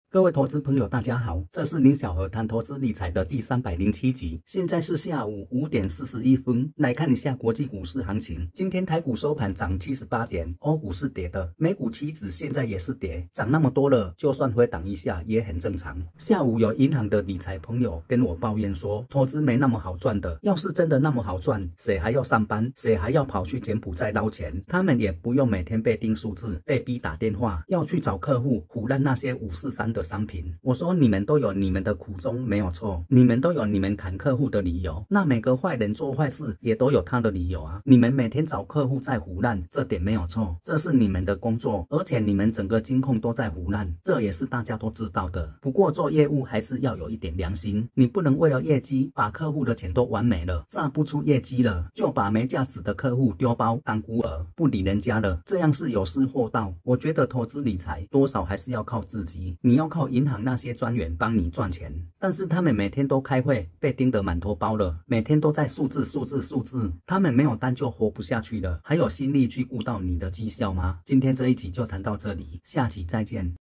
各位投资朋友，大家好，这是林小河谈投资理财的第307集。现在是下午5点41分，来看一下国际股市行情。今天台股收盘涨78点，欧股是跌的，美股期指现在也是跌，涨那么多了，就算回档一下也很正常。下午有银行的理财朋友跟我抱怨说，投资没那么好赚的，要是真的那么好赚，谁还要上班？谁还要跑去柬埔寨捞钱？他们也不用每天被盯数字，被逼打电话，要去找客户唬烂那些543的商品。我说你们都有你们的苦衷，没有错，你们都有你们砍客户的理由。那每个坏人做坏事也都有他的理由啊。你们每天找客户在唬烂，这点没有错，这是你们的工作，而且你们整个金控都在唬烂，这也是大家都知道的。不过做业务还是要有一点良心，你不能为了业绩把客户的钱都玩没了，榨不出业绩了，就把没价值的客户丢包当孤儿，不理人家了，这样是有失货道。我觉得投资理财多少还是要靠自己，你要靠银行那些专员帮你赚钱，但是他们每天都开会，被盯得满头包了，每天都在数字，他们没有单就活不下去了，还有心力去顾到你的绩效吗？今天这一集就谈到这里，下期再见。